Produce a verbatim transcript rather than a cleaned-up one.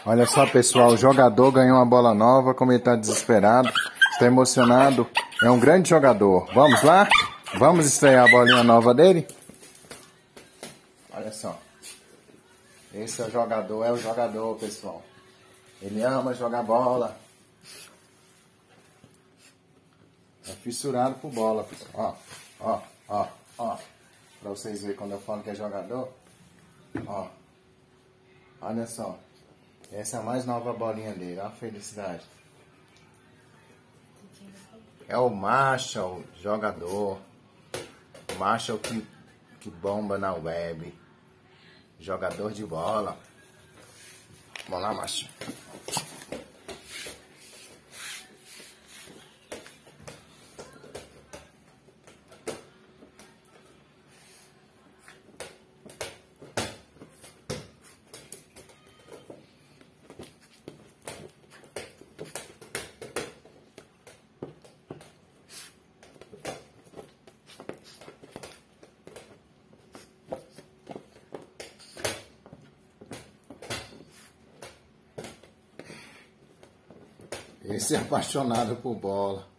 Olha só, pessoal, o jogador ganhou uma bola nova, como ele está desesperado, está emocionado. É um grande jogador. Vamos lá? Vamos estrear a bolinha nova dele? Olha só. Esse é o jogador, é o jogador, pessoal. Ele ama jogar bola. É fissurado por bola, pessoal. Ó, ó, ó, ó. Pra vocês verem quando eu falo que é jogador. Ó. Olha só. Essa é a mais nova bolinha dele. Ó a felicidade. É o Marshall, jogador. O Marshall que, que bomba na web. Jogador de bola. Vamos lá, Marshall. Esse é apaixonado por bola.